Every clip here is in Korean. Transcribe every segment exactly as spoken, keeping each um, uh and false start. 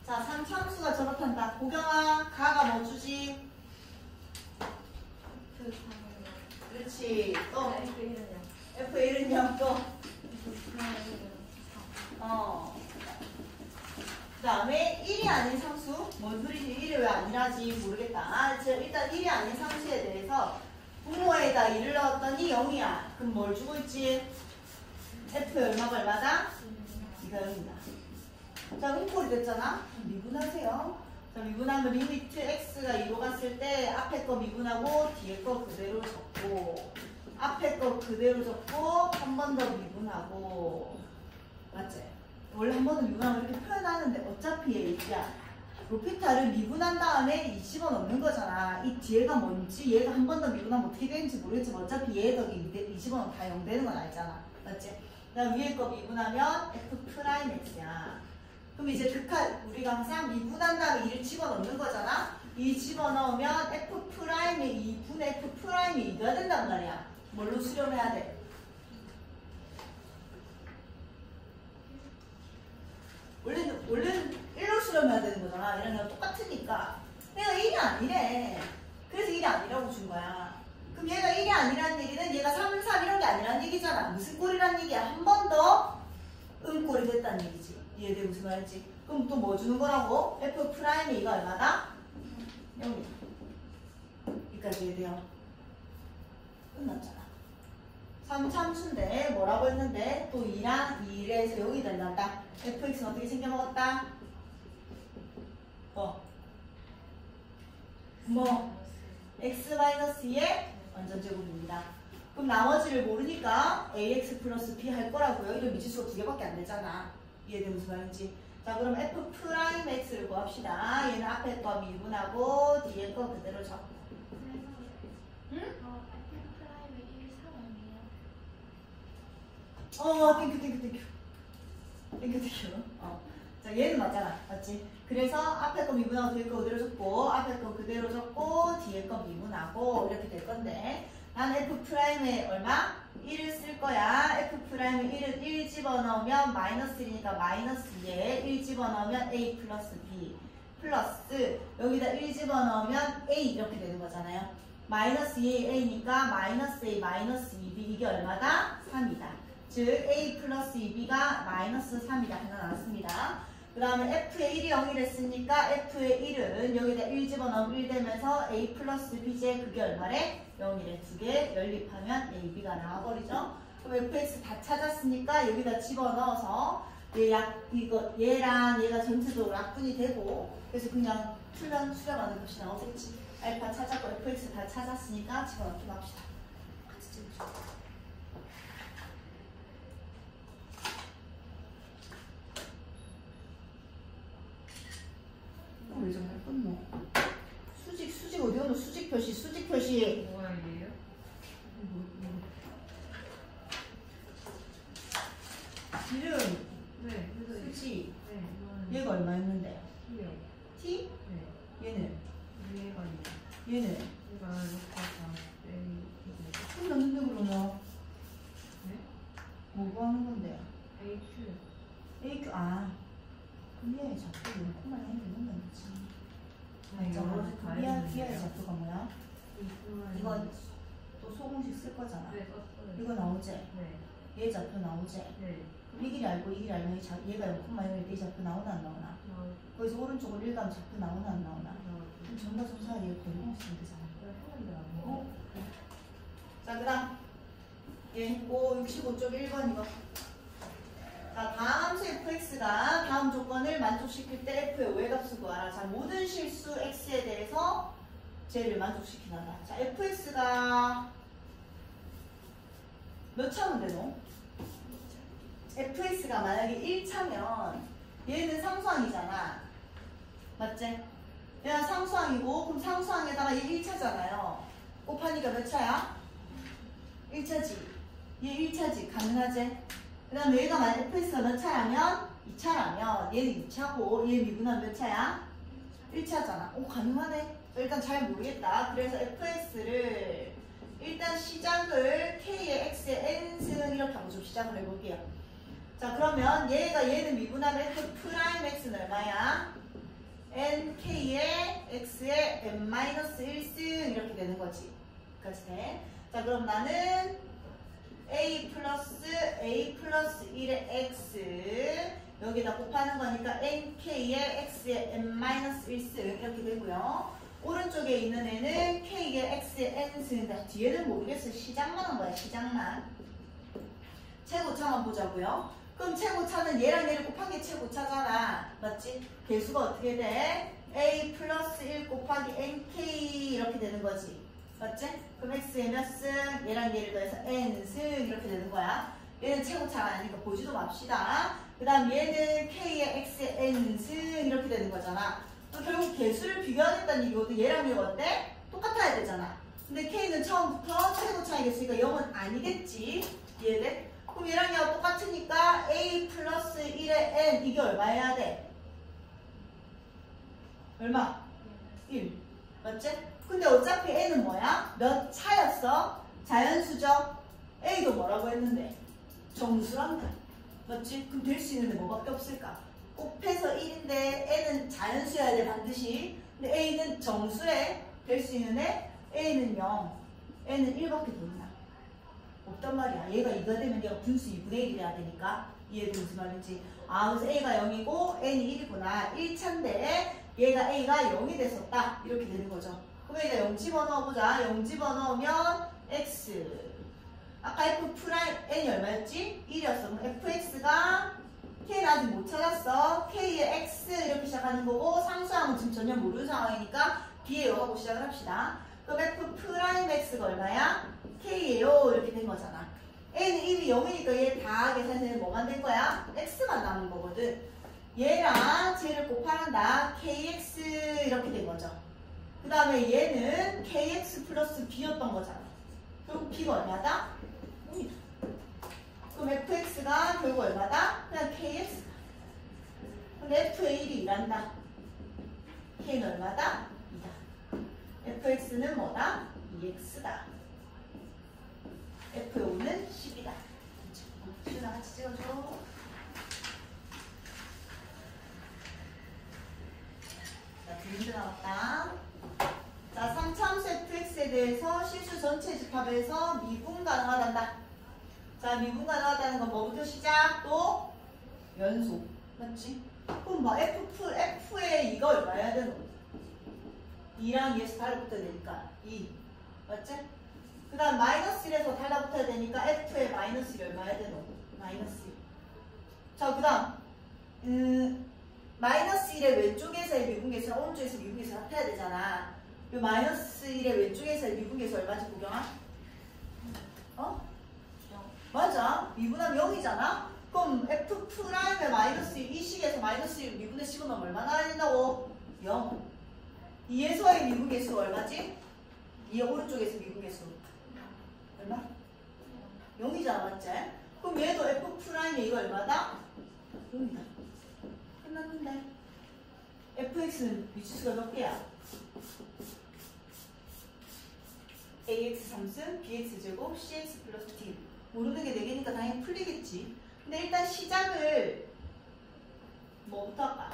자, 삼 참수가 저렇단다. 고경아, 가가 뭐 주지? 그렇지. 또 에프 일은 영 또. 어. 그 다음에 일이 아닌 상수. 뭔 소리지? 일이 왜 아니라지 모르겠다. 아, 일단 일이 아닌 상수에 대해서 분모에다 일을 넣었더니 영이야. 그럼 뭘 주고 있지? F 얼마가 얼마다? 이가 영이다. 자, 음꼴이 됐잖아? 미분하세요. 자, 미분하면 리미트 x가 이로 갔을 때 앞에 거 미분하고 뒤에 거 그대로 적고 앞에 거 그대로 적고 한 번 더 미분하고 맞지? 원래 한 번 더 미분하면 이렇게 표현하는데 어차피 얘야 로피타를 미분한 다음에 이십 원 없는 거잖아. 이 뒤에가 뭔지 얘가 한 번 더 미분하면 어떻게 되는지 모르겠지만 어차피 얘 덕이 이십 원 다 영 되는 건 알잖아. 맞지? 그다음 위에 거 미분하면 f 프라임 x야. 그럼 이제 극한 우리가 항상 미분한 다음에 이를 집어넣는 거잖아. 이 집어넣으면 f 프라임의 이분의 f 프라임이 이가 된단 말이야. 뭘로 수렴해야 돼? 원래는 원래는 일로 수렴해야 되는 거잖아. 얘랑 얘랑 똑같으니까. 내가 일이 아니래. 그래서 일이 아니라고 준 거야. 그럼 얘가 일이 아니라는 얘기는 얘가 삼, 삼 이런 게 아니라는 얘기잖아. 무슨 꼴이라는 얘기야? 한 번 더 음꼴이 됐다는 얘기지. 이해돼? 무슨 말인지. 그럼 또 뭐 주는 거라고? f 프라임이 이거 얼마다? 영이다. 여기까지 이해돼요? 끝났잖아. 삼 참수인데 뭐라고 했는데 또 이랑 일에서 영이 된단다. fx는 어떻게 챙겨먹었다? 뭐? 뭐? x-이의 완전제곱입니다. 그럼 나머지를 모르니까 ax 플러스 b 할 거라고요. 이런 미지수가 두 개밖에 안 되잖아. 이해돼? 무슨 말인지. 자, 그럼 f 프라임 x를 구합시다. 얘는 앞에 거 미분하고 뒤에 거 그대로 적고. 응? 어, 땡큐, 땡큐, 땡큐. 땡큐, 땡큐. 어. 자, 얘는 맞잖아. 맞지? 그래서 앞에 거 미분하고 뒤에 거 그대로 적고, 앞에 거 그대로 적고, 뒤에 거 미분하고, 이렇게 될 건데, 난 f 프라임에 얼마? 일을 쓸 거야. f 프라임에 일을 일 집어넣으면 마이너스 일이니까 마이너스 이에 일 집어넣으면 a 플러스 b 플러스 여기다 일 집어넣으면 a 이렇게 되는 거잖아요. 마이너스 이에 a니까 마이너스 a 마이너스 이 비 이게 얼마다? 삼이다. 즉 a 플러스 이 비가 마이너스 삼이다. 하나 나왔습니다. 그 다음에 f의 일이 영이 됐으니까 f의 일은 여기다 일 집어넣으면 일 되면서 a 플러스 b제 그게 얼마래? 영이래. 두 개 연립하면 a, b가 나와버리죠. 그럼 fx 다 찾았으니까 여기다 집어넣어서 얘 약, 이거, 얘랑 얘가 전체적으로 약분이 되고 그래서 그냥 풀면 수렴하는 것이 나오겠지. 알파 찾았고 fx 다 찾았으니까 집어넣기 합시다. 같이 찍읍시다. 왜 정말 끝노? 수직, 수직 어디 오노? 수직 표시, 수직 표시. 뭐야 얘요? 이름. 네. 수직. 네. 이거는 얘가 얼마였는데? T요. T? 네. 얘는? 얘가 얘는? 얘가 이렇게 다 손 넣는데 그러면? 네? 뭐 하는 건데? 에이큐. 에이큐, 아. 그럼 얘 자꾸 이렇게만 해도 되는 거지. 아, 비하, 비하의 좌표가 뭐야? 이건 이건 또 소공식 쓸 거잖아. 네, 썼어요. 이거 나오지? 네. 얘 좌표 나오지? 네. 그럼 이 길이 알고 이 길이 알면 자, 얘가 영 콤마 영일 때 이 좌표 나오나 안 나오나? 나오고 거기서 오른쪽으로 일 가면 좌표 나오나 안 나오나? 나오고. 그럼 정답 점수가 얘 고르면 쓰면 되잖아. 했는데 안 어? 자, 그 다음 얘 했고 육십오 쪽 일 번 이거. 자, 다음 함수 fx가 다음 조건을 만족시킬 때 f의 오의 값을 구하라. 자, 모든 실수 x에 대해서 쟤를 만족시키는다. 자, fx가 몇 차면 되노? fx가 만약에 일 차면 얘는 상수항이잖아. 맞지? 얘가 상수항이고 그럼 상수항에다가 얘 일 차잖아요. 곱하니까 몇 차야? 일 차지. 얘 일 차지. 가능하지? 그 다음에 얘가 만약 fx가 몇 차라면? 이 차라면 얘는 이 차고 얘 미분하면 몇 차야? 일 차잖아. 오, 가능하네. 일단 잘 모르겠다. 그래서 fx를 일단 시작을 k의 x의 n승 이렇게 하고 좀 시작을 해볼게요. 자, 그러면 얘가 얘는 미분하면 f 프라임 x는 얼마야? nk의 x의 n 마이너스 일 승 이렇게 되는 거지. 여기까지 돼. 자, 그럼 나는 a 플러스 a 플러스 일의 x 여기다 곱하는 거니까 nk의 x의 n 마이너스 일 승 이렇게 되고요. 오른쪽에 있는 애는 k의 x의 n승인데 뒤에는 모르겠어. 시작만 한 거야. 시작만. 최고차만 보자고요. 그럼 최고차는 얘랑 얘를 곱한 게 최고차잖아. 맞지? 개수가 어떻게 돼? a 플러스 일 곱하기 nk 이렇게 되는 거지. 맞지? 그럼 x의 몇 승? 얘랑 얘를 더해서 n승 이렇게 되는 거야. 얘는 최고차가 아니니까 보지도 맙시다. 그 다음 얘는 k의 x의 n승 이렇게 되는 거잖아. 또 결국 개수를 비교하겠다는 얘기거든. 얘랑 얘가 어때? 똑같아야 되잖아. 근데 k는 처음부터 최고차이겠으니까 영은 아니겠지. 이해돼? 그럼 얘랑 얘가 똑같으니까 a 플러스 일의 n 이게 얼마여야 돼? 얼마? 일. 맞지? 근데 어차피 n은 뭐야? 몇 차였어? 자연수죠? a도 뭐라고 했는데? 정수란다. 맞지? 그럼 될 수 있는데 뭐밖에 없을까? 곱해서 일인데 n은 자연수여야 돼 반드시. 근데 a는 정수래. 될 수 있는데 a는 영, n은 일밖에 더 있나? 없단 말이야. 얘가 이가 되면 얘가 분수 이분의 일이 돼야 되니까. 이해돼 무슨 말인지. 아, 그래서 a가 영이고 n이 일이구나. 일 차인데 얘가 a가 영이 됐었다. 이렇게 되는 거죠. 그럼 이제 영 집어넣어보자. 영 집어넣으면 x. 아까 f 프라임 n이 얼마였지? 일이었어. 그럼 fx가 k는 아직 못 찾았어. k의 x 이렇게 시작하는 거고 상수항은 지금 전혀 모르는 상황이니까 b에 하고 시작을 합시다. 그럼 f 프라임 x가 얼마야? k예요. 이렇게 된 거잖아. n은 일이 영이니까 얘 다 계산해서 뭐만 된 거야? x만 남은 거거든. 얘랑 쟤를 곱하는다. kx 이렇게 된 거죠. 그 다음에 얘는 kx 플러스 b였던 거잖아. 결국 b가 얼마다? 영이다. 그럼 fx가 결국 얼마다? 그냥 kx. 근데 f의 일이 일한다. k는 얼마다? 이다. fx는 뭐다? 이 엑스다. 에프의 오는 십이다. 시윤아 같이 찍어줘. 자, 두 문제 나왔다. 자, 삼차함수 에프엑스에 대해서 실수 전체 집합에서 미분 가능하단다. 자, 미분 가능하다는 건 뭐부터 시작? 또 연속. 맞지? 그럼 뭐 F, F의 이가 얼마야 되노? 이랑 이에서 달라붙어야 되니까 이. 맞지? 그 다음 마이너스 일에서 달라붙어야 되니까 F의 마이너스 일이 얼마야 되노? 마이너스 일. 자, 그 다음 음, 마이너스 일의 왼쪽에서의 미분계수랑 오른쪽에서 미분계수 합해야 되잖아. 이 마이너스 일의 왼쪽에서의 미분계수 얼마지 구경아? 어? 맞아. 미분하면 영이잖아. 그럼 F 프라임의 마이너스 일, 이 식에서 마이너스 일 미분의 십은 얼마나 나야 된다고? 영. 이에서의 미분계수가 얼마지? 이 오른쪽에서 미분계수 얼마? 영이잖아. 맞지? 그럼 얘도 F 프라임의 이거 얼마다? 영이다. 끝났는데 fx는 미치수가 몇 개야? ax 삼 승, bx 제곱, cx 플러스 d. 모르는 게 네 개니까 당연히 풀리겠지. 근데 일단 시작을 뭐부터 할까?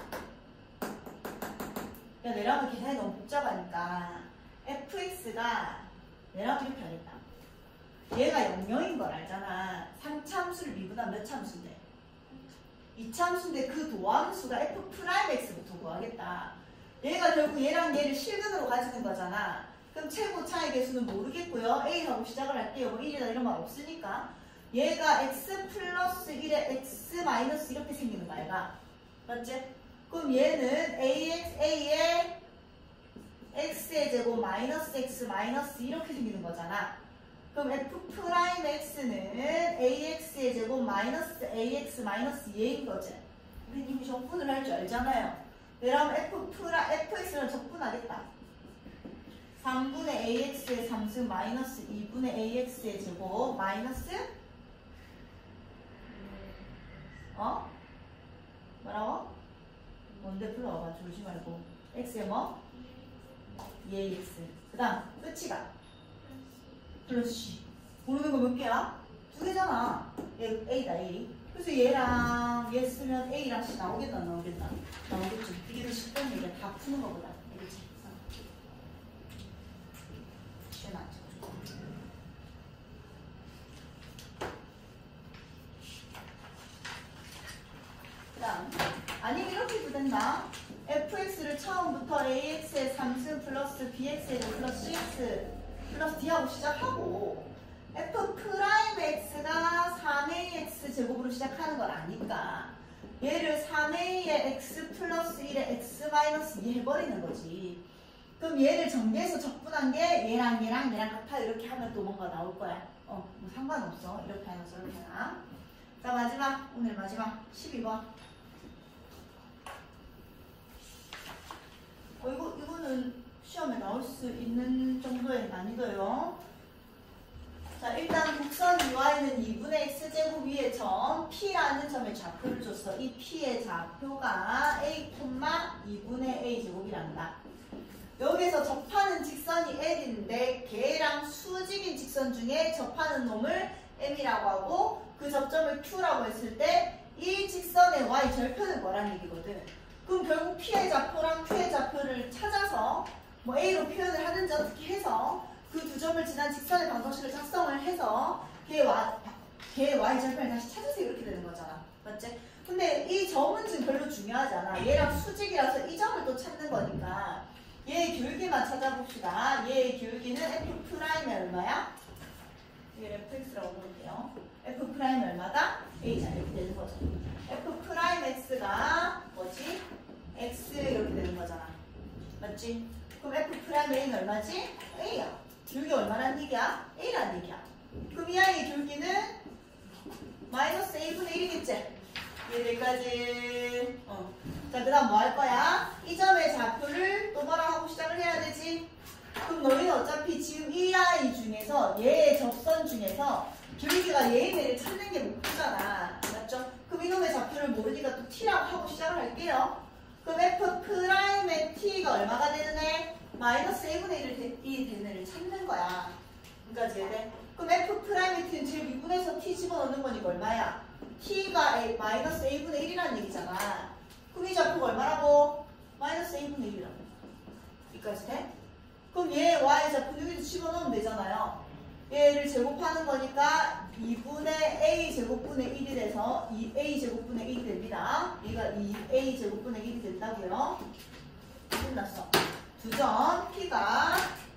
야, 내려가면 계산이 너무 복잡하니까 fx가 내려가면 이렇게 하겠다. 얘가 영영인 걸 알잖아. 삼 차함수를 미분하면 몇 차함수인데? 이 차함수인데 그 도함수가 f 프라임 x부터 구하겠다. 얘가 결국 얘랑 얘를 실근으로 가지는 거잖아. 그럼 최고 차의 개수는 모르겠고요. A하고 시작을 할게요. 뭐 일이다 이런 말 없으니까. 얘가 x 플러스 일에 x 마이너스 이렇게 생기는 거 알가? 맞지? 그럼 얘는 ax, a에 x의 제곱 마이너스 x 마이너스 이렇게 생기는 거잖아. 그럼 f 프라임 x는 ax의 제곱 마이너스 ax 마이너스 이인 거지. 우리 이미 적분을 할 줄 알잖아요. 그럼 f 프라 fx는 적분하겠다. 삼분의 ax의 삼 승 마이너스 이분의 ax의 제곱 마이너스 어? 뭐라고? 뭔데 불러와봐. 조심 말고. x에 뭐? 이 에이엑스. 그 다음 끝이가 플러스 C. 모르는 거 몇 개야? 두 개잖아. 얘 A다 A. 그래서 얘랑 얘 쓰면 A랑 C 나오겠다 안 나오겠다? 나오겠죠. 이게 더 쉽다는 얘기야. 다 다 푸는 거보다. 알겠지? 쉬운 안 쳐. 그 다음. 아니면 이렇게 해도 된다. fx를 처음부터 ax의 삼 승 플러스 bx의 플러스 cx 플러스 d하고 시작하고 f 프라임 x가 삼 에이엑스 제곱으로 시작하는 걸 아니까 얘를 삼 에이의 x 플러스 일의 x 마이너스 이 해버리는 거지. 그럼 얘를 전개해서 적분한 게 얘랑 얘랑 얘랑 같아 이렇게 하면 또 뭔가 나올 거야. 어, 뭐 상관없어. 이렇게 하나 저렇게 하나. 자, 마지막 오늘 마지막 십이 번. 어, 이거, 이거는 시험에 나올 수 있는 정도의 난이도예요. 자, 일단 곡선 유아에는 이분의 x제곱 위의 점 P라는 점의 좌표를 줬어. 이 P의 좌표가 A, 이분의 A제곱이란다. 여기서 접하는 직선이 L인데 걔랑 수직인 직선 중에 접하는 놈을 M이라고 하고 그 접점을 Q라고 했을 때 이 직선의 Y 절편은 뭐라는 얘기거든. 그럼 결국 P의 좌표랑 Q의 좌표를 찾아서 뭐 A로 표현을 하든지 어떻게 해서 그 두 점을 지난 직선의 방정식을 작성을 해서 걔의 Y, 걔의 Y 절편을 다시 찾으세요. 이렇게 되는 거잖아. 맞지? 근데 이 점은 지금 별로 중요하지 않아. 얘랑 수직이라서 이 점을 또 찾는 거니까 얘의 기울기만 찾아봅시다. 얘의 기울기는 F 프라임이 얼마야? 이게 에프엑스라고 부를게요. F 프라임이 얼마다? A자 이렇게 되는 거죠. F 프라임 X가 뭐지? X 이렇게 되는 거잖아. 맞지? 그럼 F 프라임 A는 얼마지? A야. 기울기 얼마란 얘기야? A란 얘기야. 그럼 이 아이의 기울기는 마이너스 A분의 일이겠지? 얘들까지. 어. 자, 그 다음 뭐 할 거야? 이 점의 좌표를 또 뭐라 하고 시작을 해야 되지? 그럼 너희는 어차피 지금 이 아이 중에서 얘의 접선 중에서 기울기가 얘의 배를 찾는 게 목표잖아. 맞죠? 그럼 이놈의 좌표를 모르니까 또 T라고 하고 시작을 할게요. 그럼 F 프라임의 T가 얼마가 되는 애? 마이너스 A분의 일이 되는 애를 찾는 거야. 그러니까 쟤네. 그럼 F 프라임의 T는 제일 미분해서 T 집어넣는 거니까 얼마야? T가 A, 마이너스 A분의 일이라는 얘기잖아. 그럼 이 좌표가 얼마라고? 마이너스 A분의 일이라고. 여기까지 돼? 그럼 얘 Y 좌표 여기도 집어넣으면 되잖아요. 얘를 제곱하는 거니까 이분의 A 제곱분의 일이 돼서 이 A 제곱분의 일이 됩니다. 얘가 이 A 제곱분의 일이 된다고요. 끝났어. 두 점 P가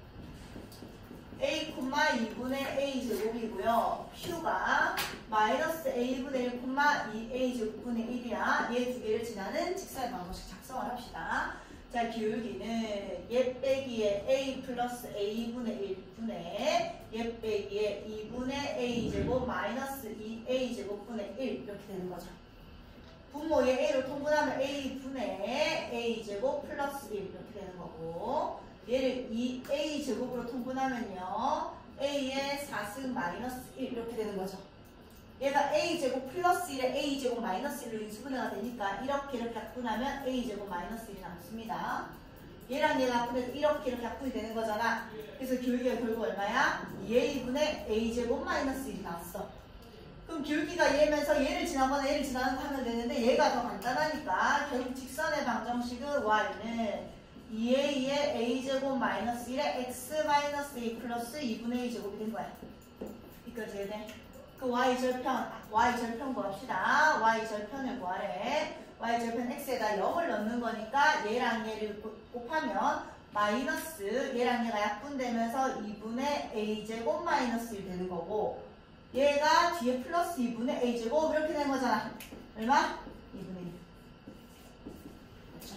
A, 이분의 A 제곱이고요. Q가 마이너스 A분의 일, 이 A 제곱분의 일이야. 얘 두 개를 지나는 직선의 방정식 작성을 합시다. 자, 기울기는 얘 빼기에 A 플러스 A분의 일분의 얘 빼기에 이분의 A제곱 마이너스 이 A 제곱분의 일 이렇게 되는 거죠. 분모에 A로 통분하면 A분의 A제곱 플러스 일 이렇게 되는 거고 얘를 이 A제곱으로 통분하면요 A의 사 승 마이너스 일 이렇게 되는 거죠. 얘가 A제곱 플러스 일에 A제곱 마이너스 일로 인수분해가 되니까 이렇게 이렇게 약분하면 A제곱 마이너스 일이 남습니다. 얘랑 얘가 약분해서 이렇게 이렇게 약분이 되는 거잖아. 그래서 기울기가 결국 얼마야? 이 A분의 A제곱 마이너스 일이 나왔어. 그럼 기울기가 얘면서 얘를 지나거나 얘를 지나는 거 하면 되는데 얘가 더 간단하니까 결국 직선의 방정식은 Y는 이 A의 A제곱 마이너스 일에 X 마이너스 A 플러스 이분의 A 제곱이 된 거야. 여기까지 해야 돼. 그 Y 절편, Y 절편 구합시다. Y 절편을 구하래. Y 절편 X에다 영을 넣는 거니까 얘랑 얘를 곱하면 마이너스 얘랑 얘가 약분되면서 이분의 A제곱 마이너스 일 되는 거고 얘가 뒤에 플러스 이분의 A제곱 이렇게 되는 거잖아. 얼마? 이분의 일. 그렇죠?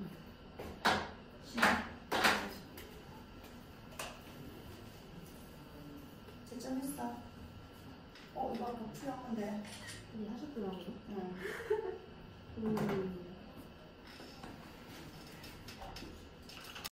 심해. 채점했어. 어, 이거 더 풀렸는데. 하셨더라고요. 응. 음.